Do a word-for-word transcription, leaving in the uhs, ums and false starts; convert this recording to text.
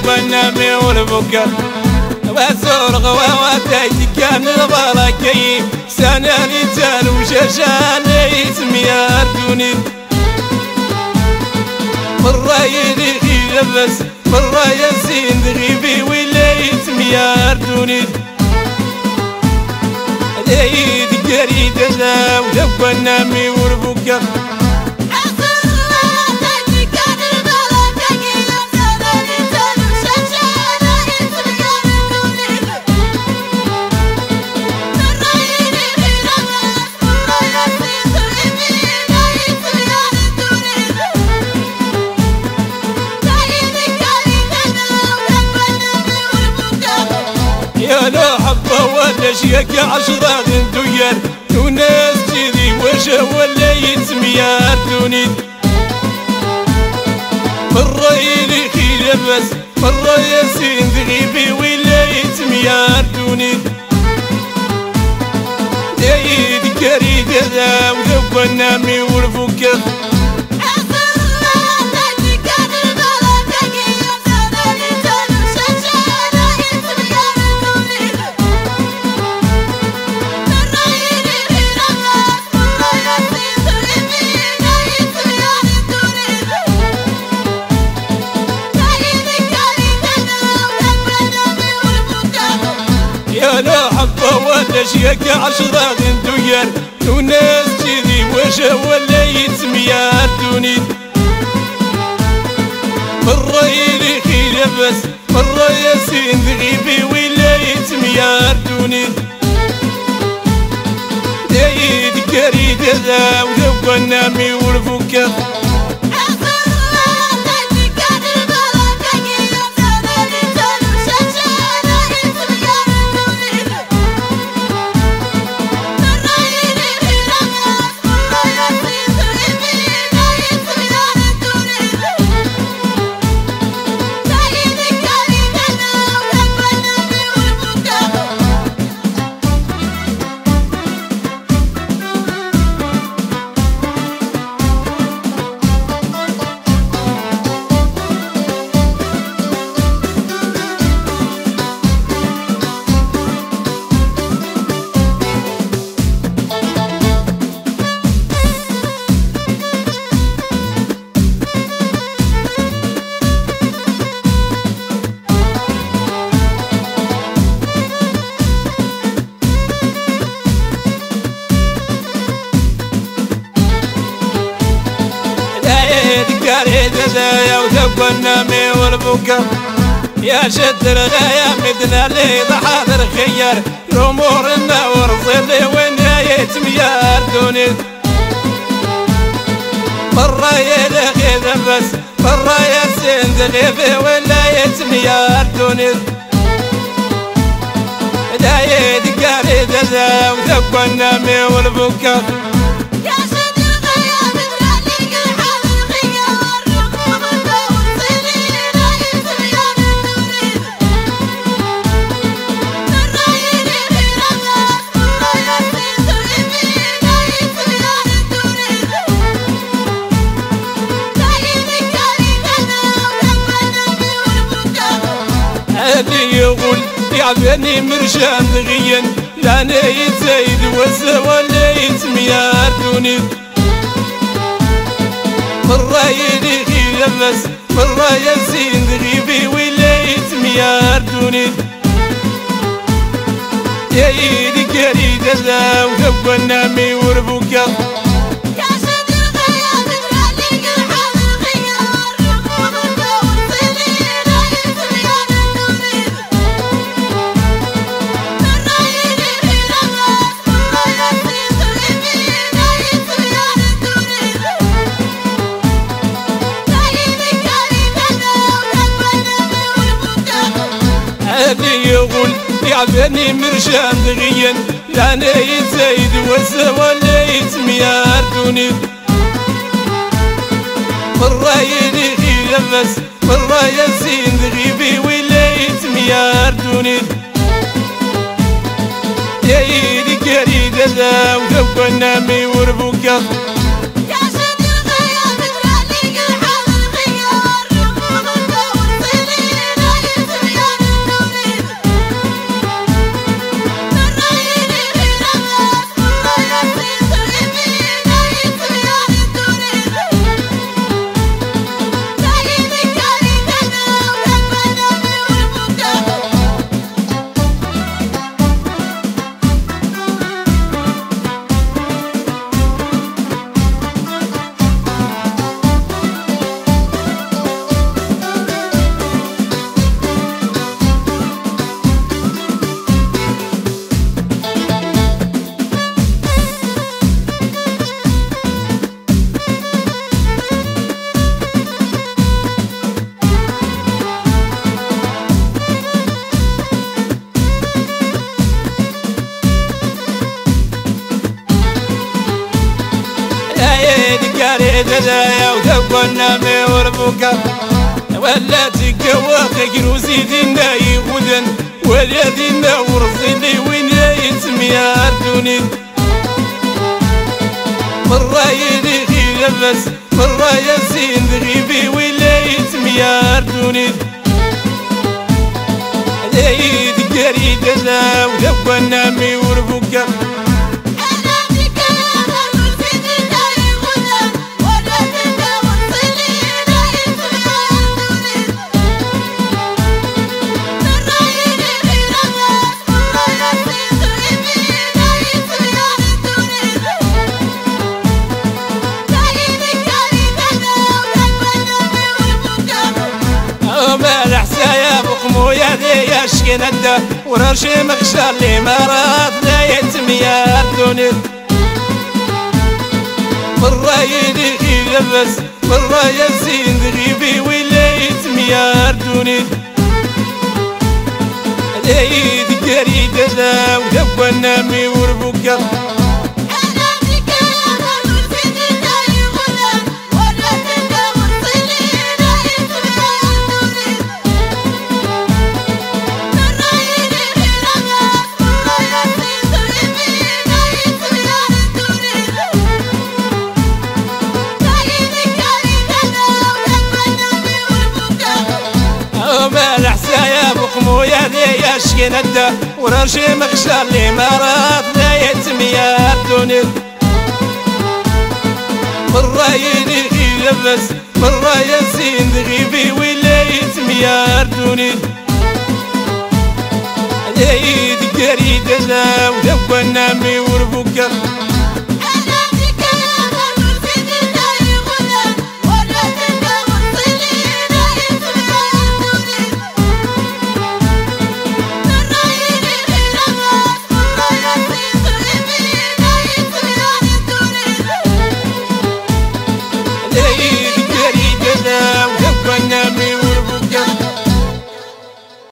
ذوقنا ميول بكر وزور غواتي كان البركي سناني تالو شاشاني اسميار دوني مرة يدخي لبس مرة يسين دغيبي ولايت ميار دوني ليد قريد لا وذوقنا ميول بكر لا حبة ولا شيك عشرة غندوير وناس جذي وجه ولا يتميار دوني مرة يلي خير بس مرة ياسين دغيبي ولا يتميار دوني دايد كريد ذا وذوقنا ميول فكر لا حبة ولا شيك عشرة غندوير وناس جذي وجه ولا يتميار دوني مرة يلي خير بس مرة ياسين دغيبي ولا يتميار دوني دايد كريد ذا وذوقنا ميول فكر قريد ذا وذوقنا ميول بكر يا شد الغاية مدنا لي ضحاضر خيار الأمورنا ورزلي وين يتميار دوني مرة يلخي بس مرة ياسين دغيبي ولا يتميار دوني دايد قريد ذا وذوقنا ميول بكر اللي يقول يعبني مرشان دغيا لا يتزايد وسا ولا يتميار دوني مرة يلي خير بس مرة ياسين دغيبي ولا يتميار دوني دايد كريد ذا وذوقنا ميول بكر اللي يقول يعبني مرشان دغيا لا يتزايد وسا ولا يتميار دوني مرة يلي خير بس مرة ياسين دغيبي ولا يتميار دوني دايد كريد ذا وذوقنا ميول بكر قريد لا ودقنا ما وربك ولا تقوى كروسي دينا يغدن ولا دينا ورزيلي وين يتميار دوني مرة يلي لبس مرة يزين غيبي ولا يتميار دوني عيد قريد لا ودقنا ما وربك مويا ذي يشكي ندا ورشي مخشى اللي مرض لا يتميار دوني مرة يلي يلبس مرة يزين غيبي ولا يتميار دوني العيد قريد لا ودقنا مي وربك مويا ذي يشكي ندا ورشي مخشى اللي مرض لا يتميار دوني مرة يلي يلبس مرة يزين غيبي ولا يتميار دوني العيد قريد لا ودقنا مي وربك